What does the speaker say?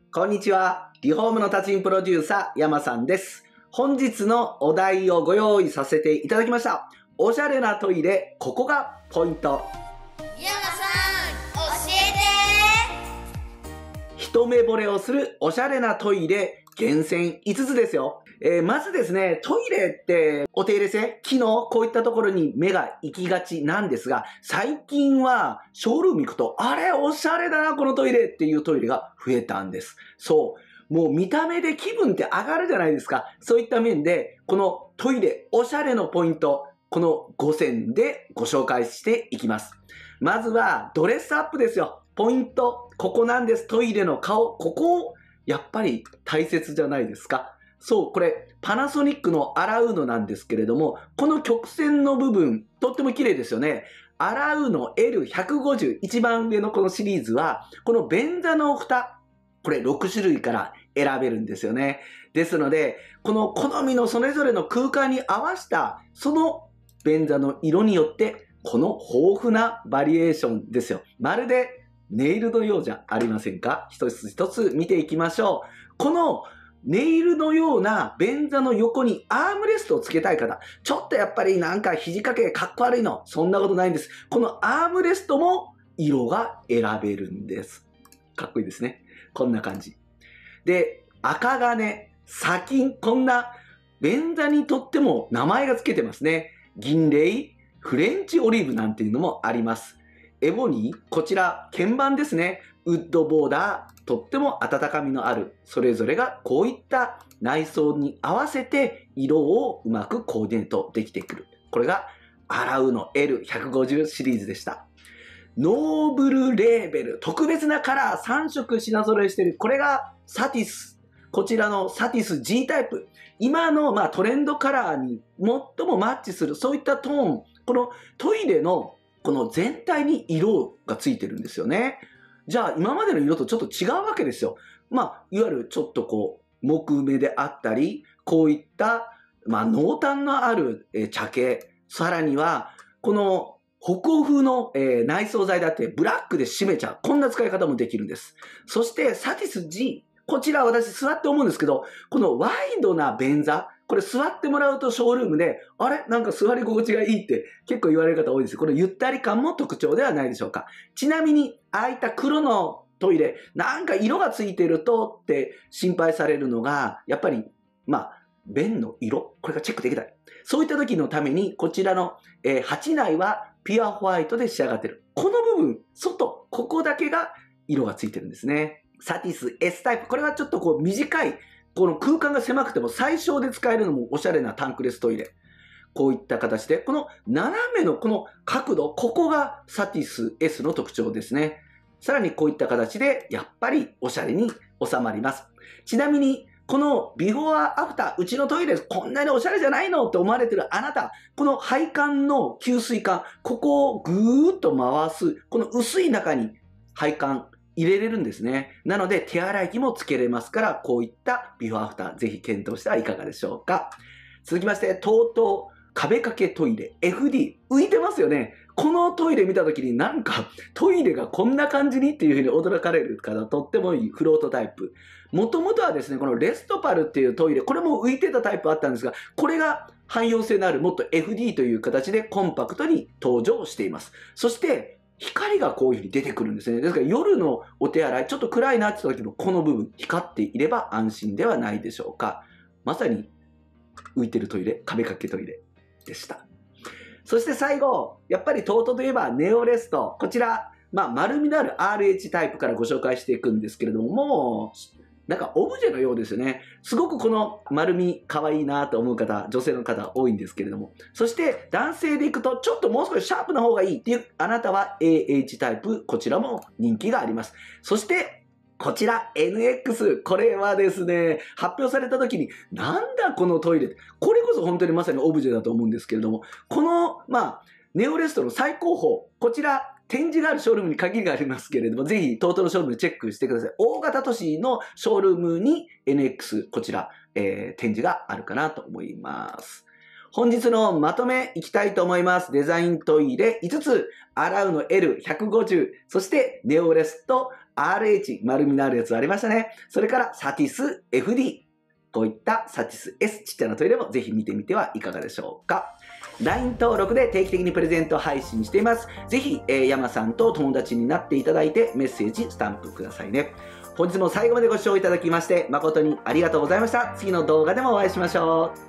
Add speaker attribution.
Speaker 1: こんにちは。リフォームの達人プロデューサー、山さんです。本日のお題をご用意させていただきました。おしゃれなトイレ、ここがポイント。
Speaker 2: 山さん、教えて。
Speaker 1: 一目惚れをするおしゃれなトイレ、厳選5つですよ。まずですね、トイレってお手入れ性、機能、こういったところに目が行きがちなんですが、最近はショールーム行くと、あれおしゃれだな、このトイレっていうトイレが増えたんです。そう。もう見た目で気分って上がるじゃないですか。そういった面で、このトイレ、おしゃれのポイント、この5選でご紹介していきます。まずは、ドレスアップですよ。ポイント、ここなんです。トイレの顔、ここ、やっぱり大切じゃないですか。そう、これ、パナソニックのアラウーノなんですけれども、この曲線の部分、とっても綺麗ですよね。アラウーノ L150、一番上のこのシリーズは、この便座の蓋、これ6種類から選べるんですよね。ですので、この好みのそれぞれの空間に合わせた、その便座の色によって、この豊富なバリエーションですよ。まるでネイルのようじゃありませんか？一つ一つ見ていきましょう。このネイルのような便座の横にアームレストをつけたい方、ちょっとやっぱりなんか肘掛けかっこ悪いの、そんなことないんです。このアームレストも色が選べるんです。かっこいいですね。こんな感じ。で、赤金、砂金、こんな便座にとっても名前がつけてますね。銀レイ、フレンチオリーブなんていうのもあります。エボニー、こちら鍵盤ですね。ウッドボーダー、とっても温かみのある、それぞれがこういった内装に合わせて色をうまくコーディネートできてくる。これがアラウの L150 シリーズでした。ノーブルレーベル、特別なカラー3色品揃えしている。これがサティス。こちらのサティス G タイプ。今のトレンドカラーに最もマッチする、そういったトーン。このトイレのこの全体に色がついてるんですよね。じゃあ今までの色とちょっと違うわけですよ。いわゆるちょっと木目であったり、こういった、濃淡のある茶系。さらには、この北欧風の内装材だってブラックで締めちゃう。こんな使い方もできるんです。そしてサティス G。こちら私座って思うんですけど、このワイドな便座。これ座ってもらうとショールームで、あれなんか座り心地がいいって結構言われる方多いです。このゆったり感も特徴ではないでしょうか。ちなみに、ああいった黒のトイレ、なんか色がついてるとって心配されるのが、やっぱり、便の色これがチェックできない。そういった時のために、こちらの、鉢内はピュアホワイトで仕上がってる。この部分、外、ここだけが色がついてるんですね。サティス S タイプ。これはちょっと短い、この空間が狭くても最小で使えるのもおしゃれなタンクレストイレ。こういった形で、この斜めのこの角度、ここがサティス S の特徴ですね。さらにこういった形で、やっぱりおしゃれに収まります。ちなみに、このビフォーアフター、うちのトイレこんなにおしゃれじゃないのって思われてるあなた、この配管の給水管、ここをぐーっと回す、この薄い中に配管、入れれるんですね。なので手洗い機もつけれますから、こういったビフォーアフター、ぜひ検討してはいかがでしょうか。続きまして、TOTO壁掛けトイレ FD。浮いてますよね。このトイレ見たときになんかトイレがこんな感じにっていうふうに驚かれる方、とってもいいフロートタイプ。もともとはですね、このレストパルっていうトイレ、これも浮いてたタイプあったんですが、これが汎用性のあるもっと FD という形でコンパクトに登場しています。そして、光がこういうふうに出てくるんですね。ですから夜のお手洗い、ちょっと暗いなって言った時もこの部分光っていれば安心ではないでしょうか。まさに浮いてるトイレ、壁掛けトイレでした。そして最後、やっぱりTOTOといえばネオレスト。こちら、丸みのある RH タイプからご紹介していくんですけれども、もう、なんかオブジェのようですよね。すごくこの丸み可愛いなと思う方、女性の方多いんですけれども。そして男性でいくとちょっともう少しシャープな方がいいっていうあなたは AH タイプ、こちらも人気があります。そしてこちら NX、これはですね、発表された時になんだこのトイレって、これこそ本当にまさにオブジェだと思うんですけれども、このネオレストの最高峰、こちら展示があるショールームに限りがありますけれども、ぜひ、TOTOのショールームでチェックしてください。大型都市のショールームに NX、こちら、展示があるかなと思います。本日のまとめいきたいと思います。デザイントイレ5つ、アラウの L150、そしてネオレスト RH、丸みのあるやつありましたね。それからサティス FD。こういったサティス S ちっちゃなトイレもぜひ見てみてはいかがでしょうか。LINE 登録で定期的にプレゼント配信しています。ぜひ、山さんと友達になっていただいてメッセージ、スタンプくださいね。本日も最後までご視聴いただきまして誠にありがとうございました。次の動画でもお会いしましょう。